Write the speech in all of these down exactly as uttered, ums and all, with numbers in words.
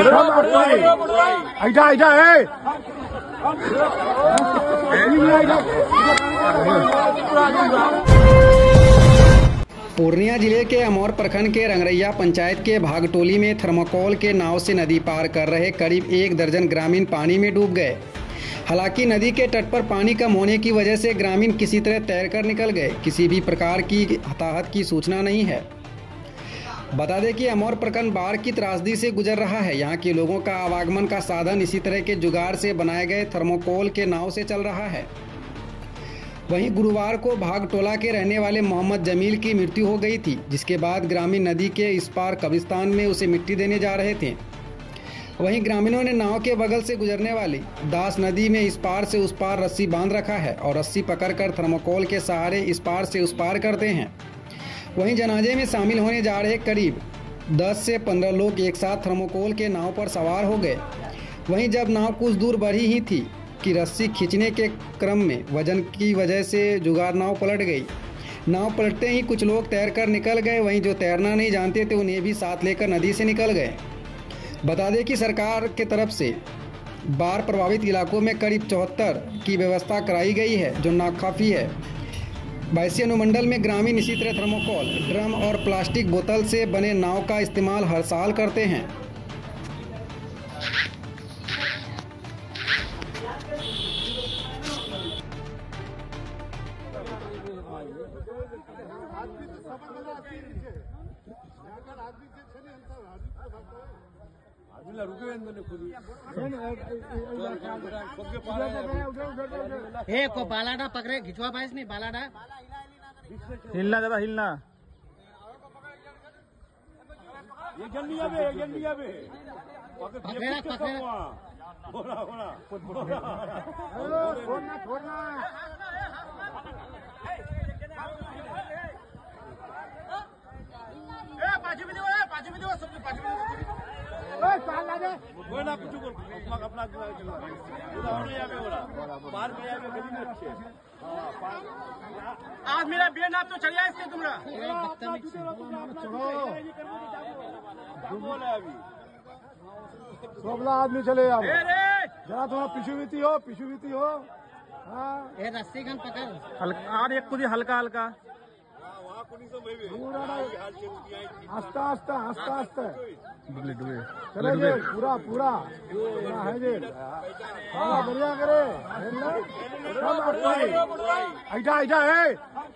ऐजा ऐजा है पूर्णिया जिले के अमौर प्रखंड के रंगरैया पंचायत के भागटोली में थर्मोकोल के नाव से नदी पार कर रहे करीब एक दर्जन ग्रामीण पानी में डूब गए। हालांकि नदी के तट पर पानी कम होने की वजह से ग्रामीण किसी तरह तैरकर निकल गए। किसी भी प्रकार की हताहत की सूचना नहीं है। बता दें कि अमौर प्रखंड बाढ़ की त्रासदी से गुजर रहा है। यहाँ के लोगों का आवागमन का साधन इसी तरह के जुगाड़ से बनाए गए थर्मोकोल के नाव से चल रहा है। वहीं गुरुवार को भागटोला के रहने वाले मोहम्मद जमील की मृत्यु हो गई थी, जिसके बाद ग्रामीण नदी के इस पार कब्रिस्तान में उसे मिट्टी देने जा रहे थे। वहीं ग्रामीणों ने नाव के बगल से गुजरने वाली दास नदी में इस पार से उस पार रस्सी बांध रखा है और रस्सी पकड़कर थर्मोकोल के सहारे इस पार से उस पार करते हैं। वहीं जनाजे में शामिल होने जा रहे करीब दस से पंद्रह लोग एक साथ थर्मोकोल के नाव पर सवार हो गए। वहीं जब नाव कुछ दूर बढ़ी ही थी कि रस्सी खींचने के क्रम में वजन की वजह से जुगाड़ नाव पलट गई। नाव पलटते ही कुछ लोग तैरकर निकल गए। वहीं जो तैरना नहीं जानते थे उन्हें भी साथ लेकर नदी से निकल गए। बता दें कि सरकार के तरफ से बाढ़ प्रभावित इलाकों में करीब चौहत्तर की व्यवस्था कराई गई है, जो नाकाफी है। बायसी अनुमंडल में ग्रामीण इसी तरह थर्मोकोल, ड्रम और प्लास्टिक बोतल से बने नाव का इस्तेमाल हर साल करते हैं। हे को बालाडा पकड़े खिंचवा पाइस नहीं बालाडा हिलना जरा हिलना ये गंडिया में गंडिया में पकड़ेला पकड़ेला होना होना छोड़ना छोड़ना ए पाछे भी दो ए पाछे भी दो सब पाछे भी दो ओए पाल ला दे कोई ना कुछ को अपना अपना चला उधर यहाँ पे हो रहा बाहर में यहाँ पे गली में अच्छे आज मेरा बेन आप तो चलिए इसके तुमरा बोला अभी सोबला आदमी चले आओ जरा थोड़ा पिछू बीती हो पिछू बीती हो। हाँ ये रस्सी खन पकड़ हल्का और एक कुछ हल्का हल्का आस्ता आस्ता आस्ता आस्ता डुबले डुबले चले जे पूरा पूरा पूरा है जे हाँ बढ़िया करे ऐजा ऐजा है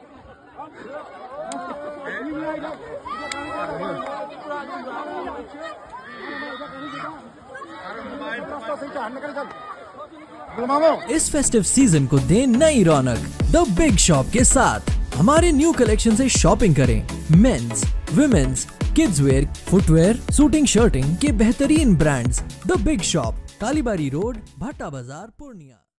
इस फेस्टिव सीजन को दें नई रौनक द बिग शॉप के साथ। हमारे न्यू कलेक्शन से शॉपिंग करें। Men's, women's, kids wear, footwear, suiting, shirting के बेहतरीन brands the big shop, Kalibari road, Bhata बाजार, पूर्णिया।